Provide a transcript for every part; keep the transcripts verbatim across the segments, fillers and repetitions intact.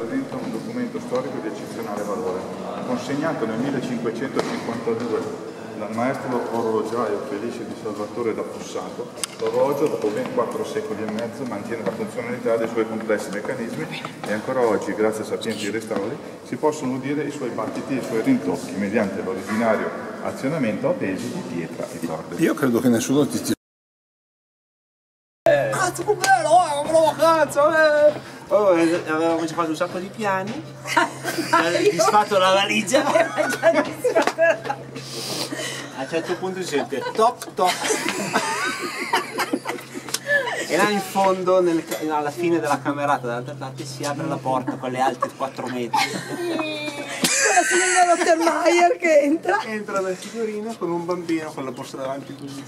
Presenta un documento storico di eccezionale valore, consegnato nel millecinquecentocinquantadue dal maestro orologiaio Felice di Salvatore da Fossato. L'orologio, dopo ben quattro secoli e mezzo, mantiene la funzionalità dei suoi complessi meccanismi e ancora oggi, grazie a sapienti restauri, si possono udire i suoi battiti e i suoi rintocchi mediante l'originario azionamento a pesi di pietra e corde. Io credo che nessuno ti stia... Cazzo, che bello, oh, bravo cazzo, eh. Oh, avevamo già fatto un sacco di piani, hai disfatto la valigia, a un certo punto si sente toc toc e là in fondo, nel, alla fine della camerata dall'altra parte, si apre la porta con le alte quattro metri. La signorina Rottenmeier che entra. Entra la signorina con un bambino con la borsa davanti così.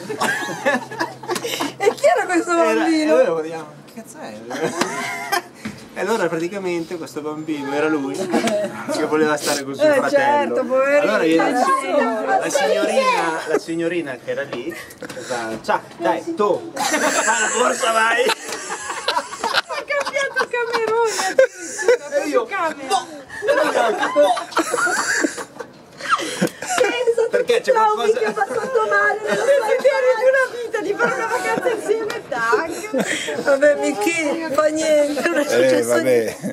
E chi era questo bambino? E noi vediamo, che cazzo è? E allora praticamente questo bambino era lui che voleva stare con suo eh, fratello. Certo, poverino. Allora viene la, la signorina, la signorina che era lì, ciao, dai, tu, fai la borsa, vai! Ha cambiato camerone. E io, perché c'è qualcosa che ha passato male nella storia di una vita, di fare una vacanza insieme, tac. Vabbè, Michi, fa niente, non è successo Eh, vabbè.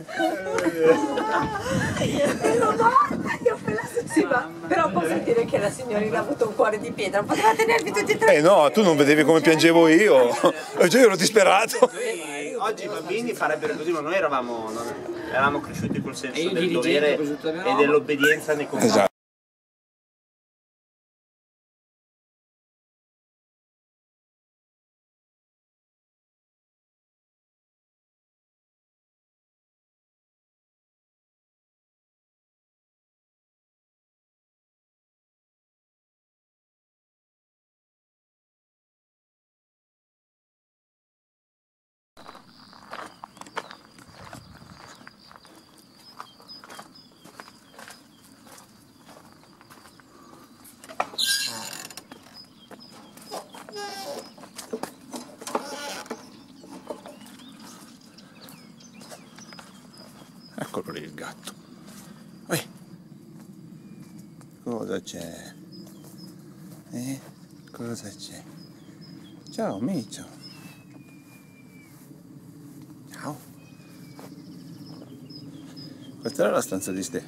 Ero morta, io per la sì, ma però posso dire che la signorina ha avuto un cuore di pietra, poteva tenervi tutti e tre. Eh no, tu non vedevi come piangevo io. Cioè io ero disperato. Noi, oggi i bambini farebbero così, ma noi eravamo, non, eravamo cresciuti col senso del dovere e dell'obbedienza nei confronti. Esatto. Eccolo lì il gatto. Ehi. Cosa c'è? Eh? Cosa c'è? Ciao Micio. Ciao. Questa era la stanza di Ste.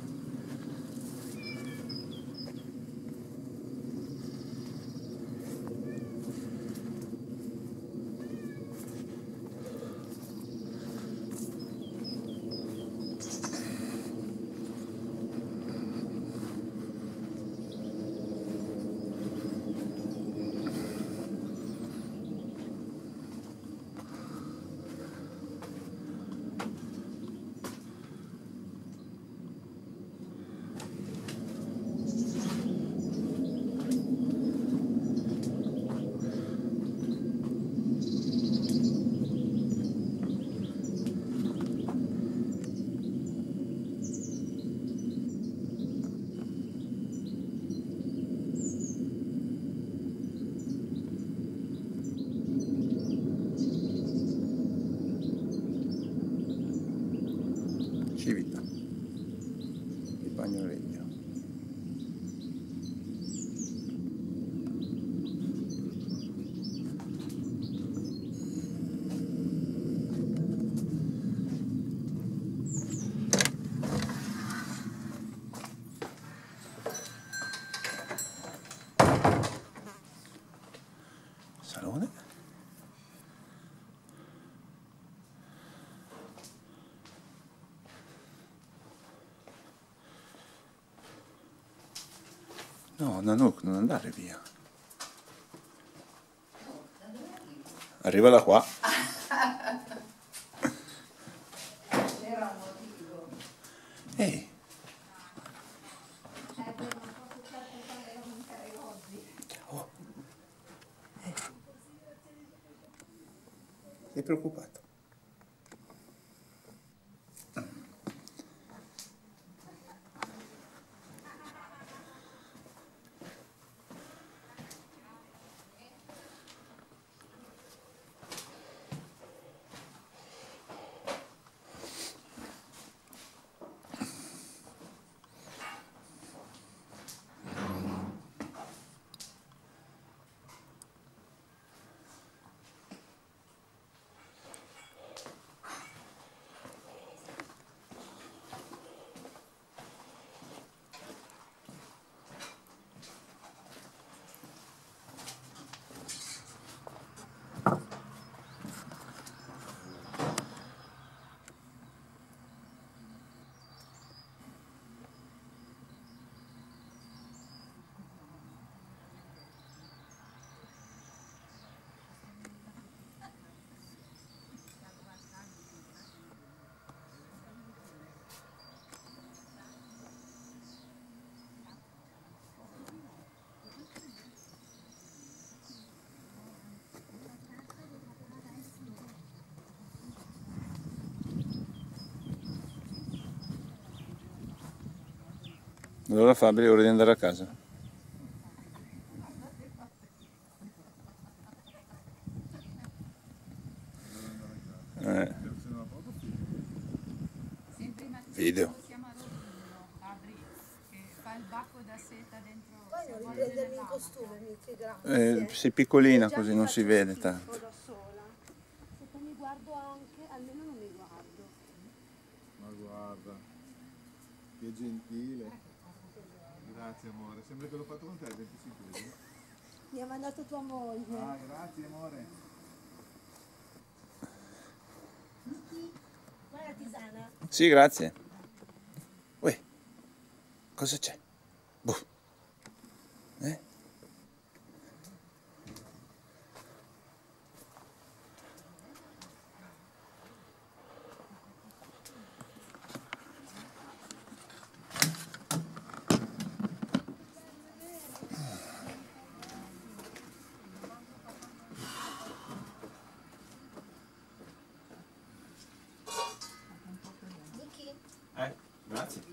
Civita di Bagnoregno. Salone. No, Nanook, non andare via. Arriva da qua. Ehi. Ciao. Sei preoccupato? Allora Fabri, è ora di andare a casa. Eh. Video. Poi non riprendermi in costume, Michi, grazie. Eh, sei piccolina così non si vede tanto. Da sola. Se poi mi guardo anche, almeno non mi guardo. Ma guarda, che gentile. Grazie amore, sembra che l'ho fatto con te il venticinque. Mi ha mandato tua moglie. Ah, grazie amore. Michi, vuoi la tisana? Sì, grazie. Uè, cosa c'è? Boh. Eh? Michi? Eh, grazie.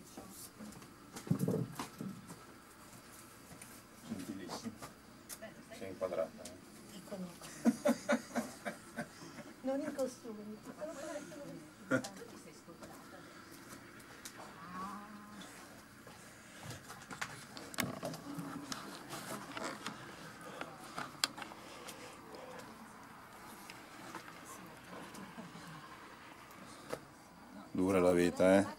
Gentilissimo. Sei inquadrata. Eh? Ecco Nico. Non in costume, Michi. Dura la vita, eh?